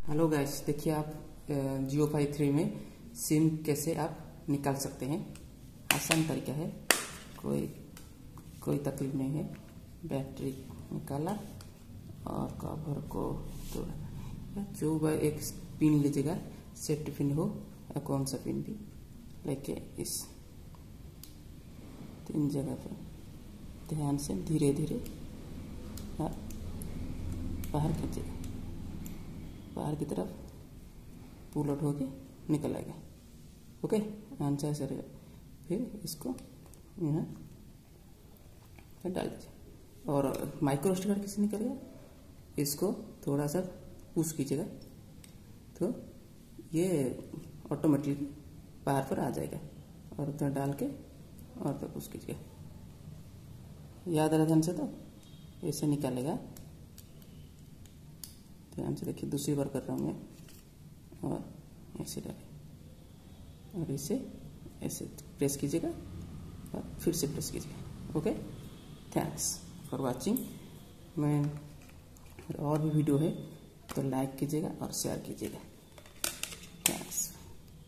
Hello guys, देखिए आप जियो phi 3 में सिम कैसे आप निकाल सकते हैं। आसान तरीका है, कोई तकलीफ नहीं है। बैटरी निकाला और कवर को तोड़ा, जो वह एक पिन लीजिएगा, सेफ्टी पिन हो या कौन सा पिन भी लेके इस 3 जगह पे ध्यान से धीरे धीरे बाहर खींचेगा। बाहर की तरफ पुल आउट होके निकल आएगा। ओके, आंसर से फिर इसको यहाँ डाल दीजिए और माइक्रो स्टिकर किसे निकलेगा, इसको थोड़ा सा पुश कीजिएगा तो ये ऑटोमेटिकली बाहर पर आ जाएगा। और उधर डाल के और तो पुश कीजिएगा। याद रहा ध्यान से, तो ऐसे निकालेगा। ध्यान से देखिए, दूसरी बार कर रहा हूँ मैं। और ऐसे डालें और इसे ऐसे प्रेस कीजिएगा और फिर से प्रेस कीजिएगा। Okay, thanks for watching. मैं और भी वीडियो है तो लाइक कीजिएगा और शेयर कीजिएगा।